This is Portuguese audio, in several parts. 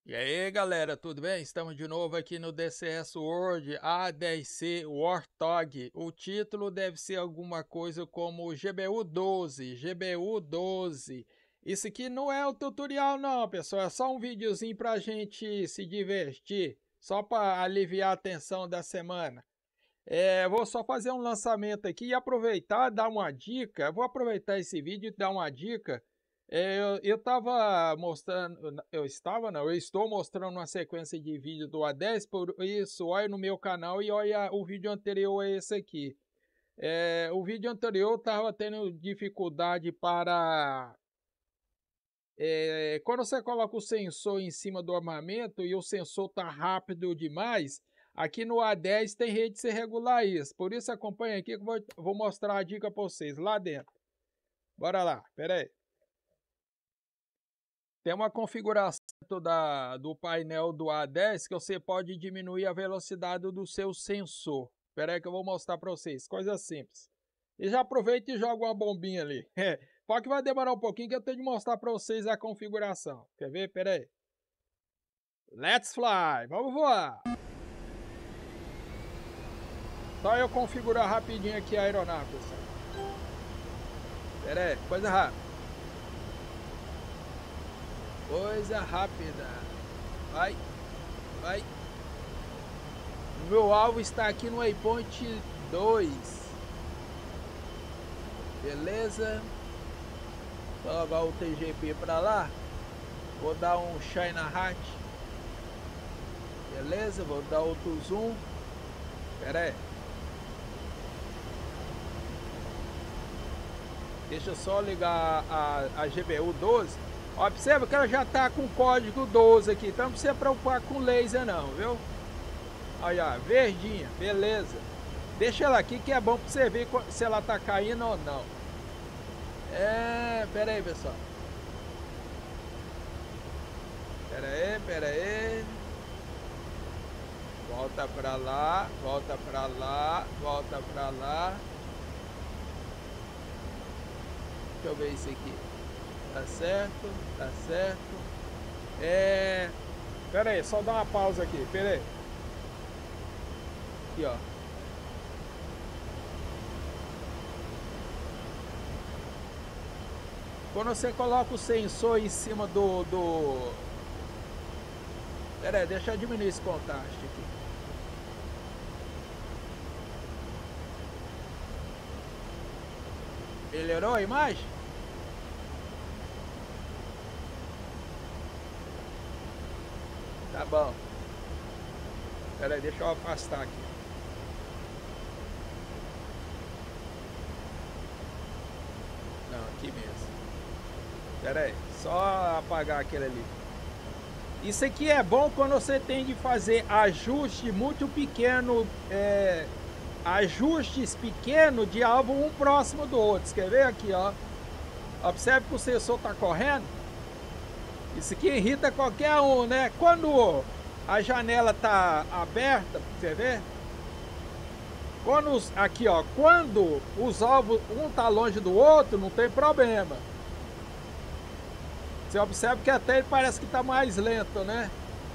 E aí galera, tudo bem? Estamos de novo aqui no DCS World A10C Warthog. O título deve ser alguma coisa como GBU 12, GBU 12. Isso aqui não é o tutorial não, pessoal, é só um videozinho pra gente se divertir, só para aliviar a tensão da semana. Vou só fazer um lançamento aqui e aproveitar, dar uma dica. Vou aproveitar esse vídeo e dar uma dica. Eu estava mostrando, eu estou mostrando uma sequência de vídeo do A10, por isso, olha no meu canal e olha o vídeo anterior a esse aqui. O vídeo anterior estava tendo dificuldade para... quando você coloca o sensor em cima do armamento e o sensor está rápido demais, aqui no A10 tem jeito de você regular isso. Por isso acompanha aqui que eu vou mostrar a dica para vocês lá dentro. Bora lá, pera aí. Tem uma configuração do painel do A10 que você pode diminuir a velocidade do seu sensor. Espera aí que eu vou mostrar para vocês, coisa simples. E já aproveita e joga uma bombinha ali. Só que vai demorar um pouquinho que eu tenho de mostrar para vocês a configuração. Quer ver? Espera aí. Let's fly! Vamos voar! Só eu configurar rapidinho aqui a aeronave, pessoal. Espera aí, coisa rápida. Coisa rápida. Vai, vai. O meu alvo está aqui no waypoint 2. Beleza. Vou levar o TGP para lá. Vou dar um China Hat. Beleza, vou dar outro zoom. Pera aí. Deixa eu só ligar a GBU 12. Observa que ela já está com código 12 aqui, então não precisa preocupar com laser não, viu? Olha, verdinha, beleza. Deixa ela aqui que é bom para você ver se ela está caindo ou não. Pera aí, pessoal. Pera aí. Volta para lá, volta para lá, volta para lá. Deixa eu ver isso aqui. Tá certo, tá certo. Pera aí, só dar uma pausa aqui, pera aí. Aqui, ó. Quando você coloca o sensor em cima Pera aí, deixa eu diminuir esse contraste aqui. Melhorou a imagem? Tá bom. Pera aí, deixa eu afastar aqui. Não, aqui mesmo. Pera aí, só apagar aquele ali. Isso aqui é bom quando você tem de fazer ajuste muito pequeno, ajustes pequenos de alvo um próximo do outro. Quer ver aqui, ó? Observe que o sensor tá correndo. Isso aqui irrita qualquer um, né? Quando a janela tá aberta, você vê? Aqui, ó, quando os alvos um tá longe do outro, não tem problema. Você observa que até ele parece que tá mais lento, né?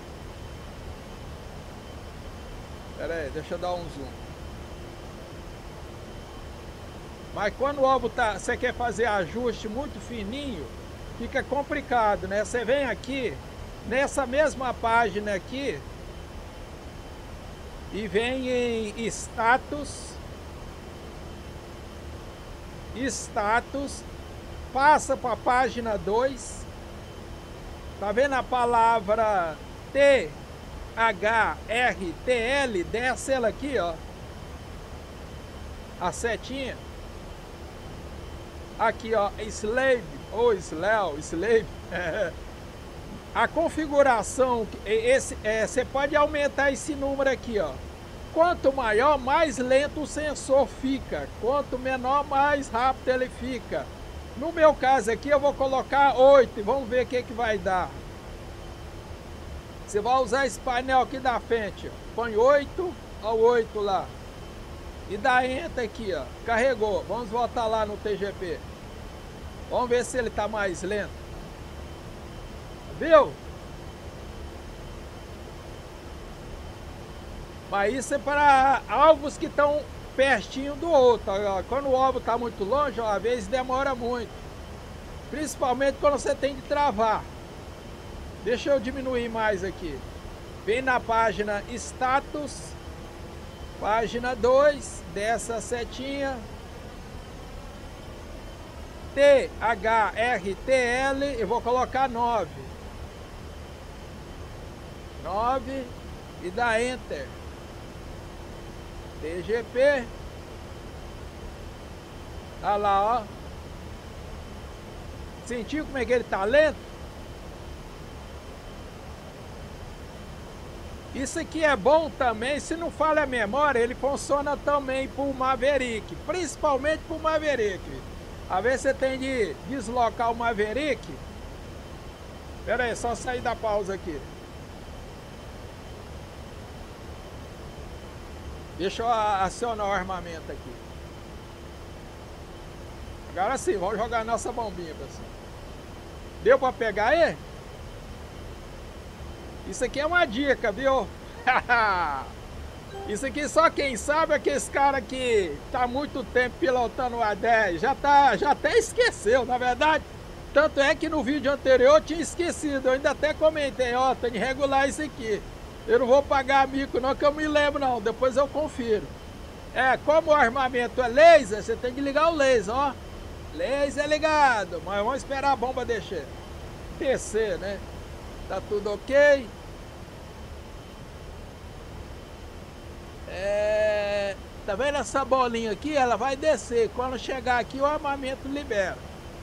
Pera aí, deixa eu dar um zoom. Mas quando o alvo tá, você quer fazer ajuste muito fininho, fica complicado, né? Você vem aqui, nessa mesma página aqui, e vem em status, passa para a página 2, tá vendo a palavra THRTL, desce ela aqui, ó, a setinha, aqui ó, slave, ou slave, a configuração, você pode aumentar esse número aqui, ó. Quanto maior, mais lento o sensor fica. Quanto menor, mais rápido ele fica. No meu caso aqui, eu vou colocar 8. Vamos ver o que vai dar. Você vai usar esse painel aqui da frente, ó. Põe 8 ao 8 lá. E dá Enter aqui, ó. Carregou. Vamos voltar lá no TGP. Vamos ver se ele tá mais lento. Viu? Mas isso é para alvos que estão pertinho do outro. Quando o alvo está muito longe, ó, às vezes demora muito. Principalmente quando você tem de travar. Deixa eu diminuir mais aqui. Vem na página Status, página 2, dessa setinha. THRTL, eu vou colocar 9. 9 e dá Enter. TGP. Olha lá, ó. Sentiu como é que ele tá lento? Isso aqui é bom também, se não falha a memória, ele funciona também pro Maverick, principalmente pro Maverick. Às vezes você tem de deslocar o Maverick. Pera aí, só sair da pausa aqui. Deixa eu acionar o armamento aqui. Agora sim, vamos jogar a nossa bombinha, pessoal. Deu pra pegar aí? Isso aqui é uma dica, viu? Isso aqui só quem sabe é aqueles cara que tá muito tempo pilotando o A10. Já até esqueceu, na verdade. Tanto é que no vídeo anterior eu tinha esquecido. Eu ainda até comentei, ó, tem de regular isso aqui. Eu não vou pagar mico não, que eu me lembro não. Depois eu confiro. É, como o armamento é laser, você tem que ligar o laser, ó. Laser ligado. Mas vamos esperar a bomba descer, né? Tá tudo ok. Tá vendo essa bolinha aqui? Ela vai descer. Quando chegar aqui, o armamento libera.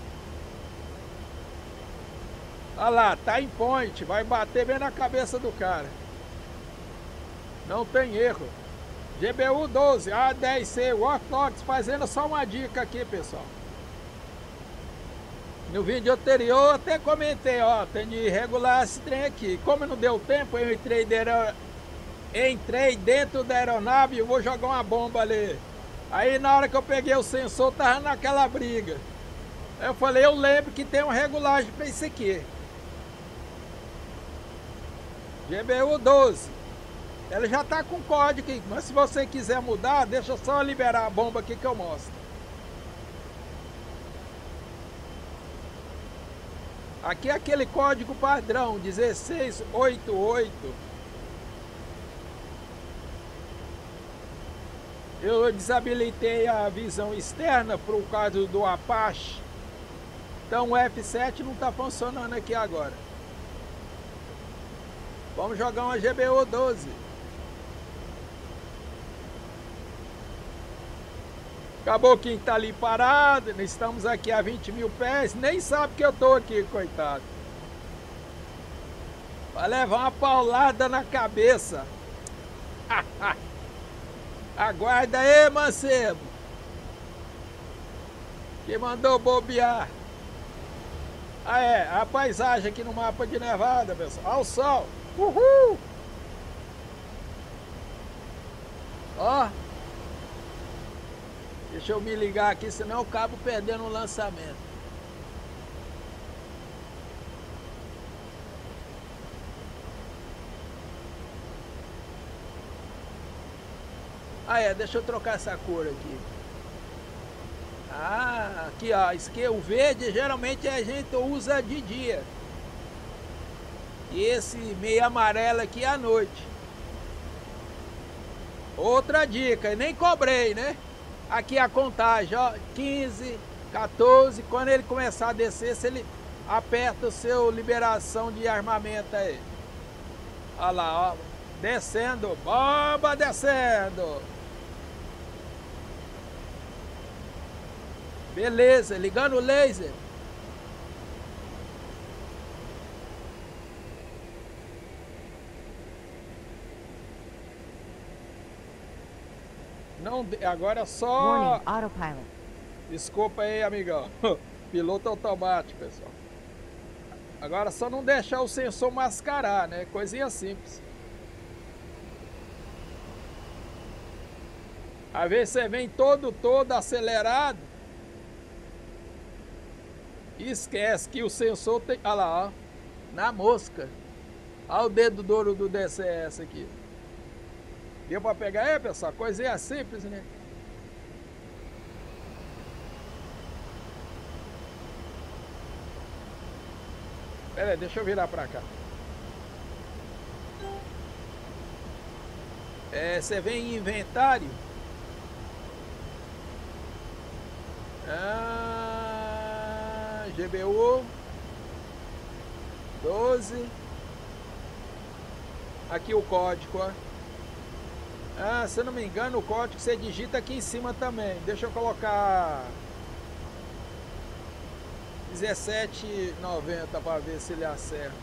Olha lá, tá em point. Vai bater bem na cabeça do cara. Não tem erro. GBU 12, A10C, Warthog, fazendo só uma dica aqui, pessoal. No vídeo anterior eu até comentei, ó, tem de regular esse trem aqui. Como não deu tempo, eu entrei dentro da aeronave e vou jogar uma bomba ali. Aí na hora que eu peguei o sensor, tava naquela briga. Aí eu falei, eu lembro que tem uma regulagem para isso aqui. GBU 12. Ela já tá com código aqui, mas se você quiser mudar, deixa eu só liberar a bomba aqui que eu mostro. Aqui é aquele código padrão, 1688. Eu desabilitei a visão externa por causa do Apache. Então o F7 não está funcionando aqui agora. Vamos jogar uma GBU 12. Acabou quem tá ali parado, estamos aqui a 20 mil pés, nem sabe que eu tô aqui, coitado. Vai levar uma paulada na cabeça. Aguarda aí, mancebo. Que mandou bobear. Ah, é, a paisagem aqui no mapa de Nevada, pessoal. Olha o sol. Uhul! Ó. Deixa eu me ligar aqui, senão eu acabo perdendo o lançamento. Ah, é, deixa eu trocar essa cor aqui. Ah, aqui ó, o verde geralmente a gente usa de dia. E esse meio amarelo aqui é à noite. Outra dica, nem cobrei, né? Aqui a contagem, ó, 15, 14, quando ele começar a descer, se ele aperta o seu liberação de armamento aí. Olha lá, ó, descendo, bomba descendo. Beleza, ligando o laser. Não, agora só... Warning, autopilot. Desculpa aí, amigão. Piloto automático, pessoal. Agora só não deixar o sensor mascarar, né? Coisinha simples. Às vezes você vem todo acelerado e esquece que o sensor tem... Olha lá, ó. Na mosca. Olha o dedo duro do DCS aqui. Deu pra pegar aí, pessoal? Coisinha simples, né? Pera aí, deixa eu virar pra cá. Você vem em inventário. GBU 12. Aqui o código, ó. Se eu não me engano, o código você digita aqui em cima também. Deixa eu colocar 17,90 para ver se ele acerta.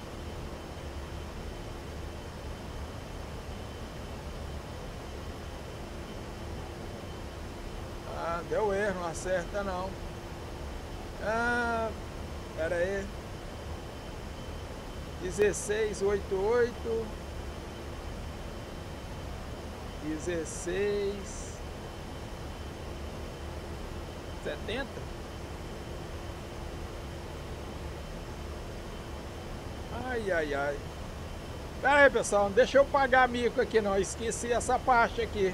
Deu erro, não acerta não. Pera aí. 1688 1670. Ai. Pera aí, pessoal, não deixa eu pagar mico aqui não, esqueci essa parte aqui.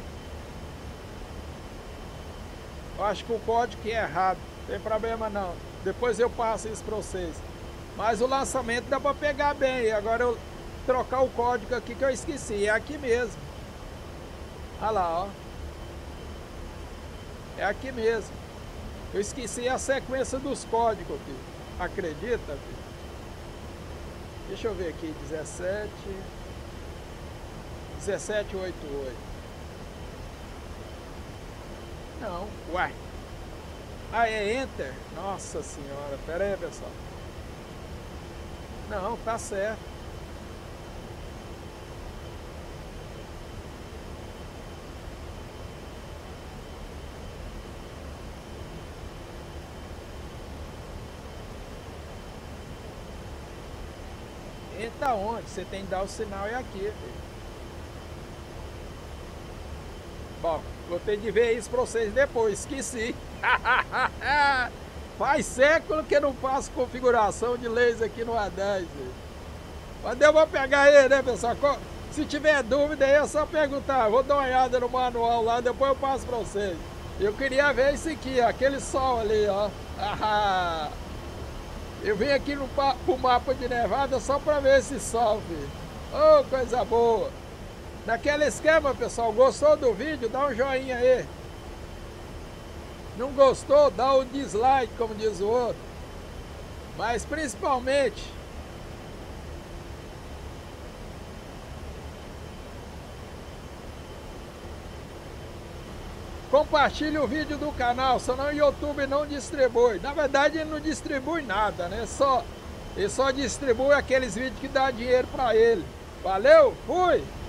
Eu acho que o código é errado, não tem problema não. Depois eu passo isso para vocês. Mas o lançamento dá para pegar bem. Agora eu trocar o código aqui que eu esqueci, é aqui mesmo. Olha lá, ó. É aqui mesmo. Eu esqueci a sequência dos códigos aqui. Acredita, filho? Deixa eu ver aqui, 1788. Não, uai. É Enter? Nossa senhora, pera aí, pessoal. Não, tá certo. Entra onde? Você tem que dar o sinal aqui, filho. Bom, vou ter de ver isso pra vocês depois, esqueci. Faz século que eu não faço configuração de laser aqui no A10. Mas eu vou pegar aí, né, pessoal? Se tiver dúvida aí é só perguntar. Vou dar uma olhada no manual lá, depois eu passo pra vocês. Eu queria ver isso aqui, ó, aquele sol ali, ó. Eu vim aqui pro mapa de Nevada só pra ver esse sol, filho. Oh, coisa boa. Naquele esquema, pessoal, gostou do vídeo? Dá um joinha aí. Não gostou? Dá um dislike, como diz o outro. Mas principalmente, compartilhe o vídeo do canal, senão o YouTube não distribui. Na verdade, ele não distribui nada, né? Ele só distribui aqueles vídeos que dá dinheiro pra ele. Valeu, fui!